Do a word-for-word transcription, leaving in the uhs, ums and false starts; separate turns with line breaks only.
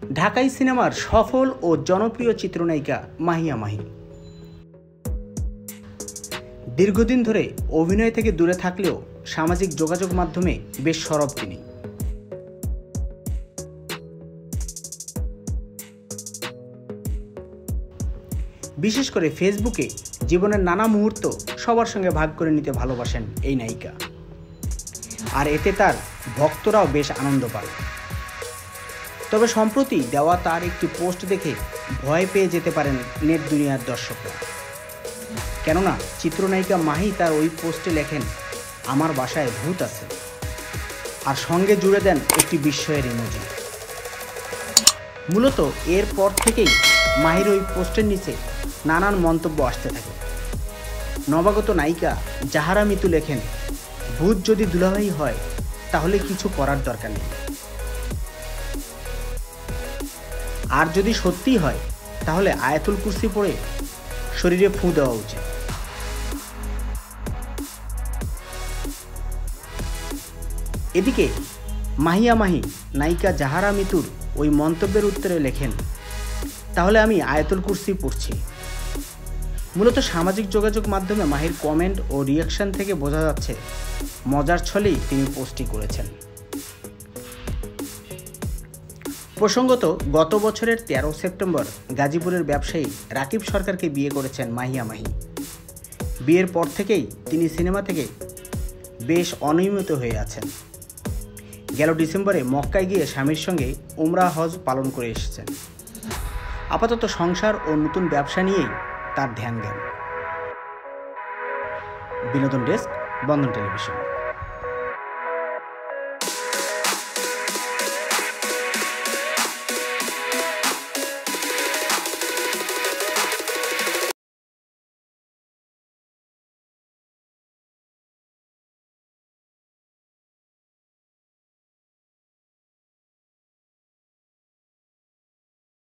ঢাকাই সিনেমার সফল ও জনপ্রিয় চিত্রনায়িকা মাহিয়া মাহি দীর্ঘদিন ধরে অভিনয় থেকে দূরে থাকলেও সামাজিক যোগাযোগ মাধ্যমে বেশ সরব তিনি। বিশেষ করে ফেসবুকে জীবনের নানা মুহূর্ত সবার সঙ্গে ভাগ করে নিতে ভালোবাসেন এই নায়িকা, আর এতে তার ভক্তরাও বেশ আনন্দ পায়। তবে সম্প্রতি দেওয়া তার একটি পোস্ট দেখে ভয় পেয়ে যেতে পারেন নেট দুনিয়ার দর্শকরা। কেননা চিত্রনায়িকা মাহি তার ওই পোস্টে লেখেন, আমার বাসায় ভূত আছে, আর সঙ্গে জুড়ে দেন একটি বিস্ময়ের ইমোজি। মূলত এরপর থেকেই মাহির ওই পোস্টের নিচে নানান মন্তব্য আসতে থাকে। নবাগত নায়িকা জাহারা মিতু লেখেন, ভূত যদি দুলাভাই হয় তাহলে কিছু করার দরকার নেই, আর যদি সত্যি হয় তাহলে আয়াতুল কুরসি পড়ে শরীরে ফু দেওয়া উচিত। এদিকে মাহিয়া মাহি নায়িকা জাহারা মিতুর ওই মন্তব্যের উত্তরে লেখেন, তাহলে আমি আয়াতুল কুরসি পড়ছি। মূলত সামাজিক যোগাযোগ মাধ্যমে মাহির কমেন্ট ও রিয়াকশন থেকে বোঝা যাচ্ছে মজার ছলেই তিনি পোস্টটি করেছেন। প্রসঙ্গত, গত বছরের তেরো সেপ্টেম্বর গাজীপুরের ব্যবসায়ী রাকিব সরকারকে বিয়ে করেছেন মাহিয়া মাহি। বিয়ের পর থেকেই তিনি সিনেমা থেকে বেশ অনিয়মিত হয়ে আছেন। গেল ডিসেম্বরে মক্কায় গিয়ে স্বামীর সঙ্গে উমরা হজ পালন করে এসেছেন। আপাতত সংসার ও নতুন ব্যবসা নিয়েই তার ধ্যান জ্ঞান। বিনোদন ডেস্ক, বন্ধন টেলিভিশন।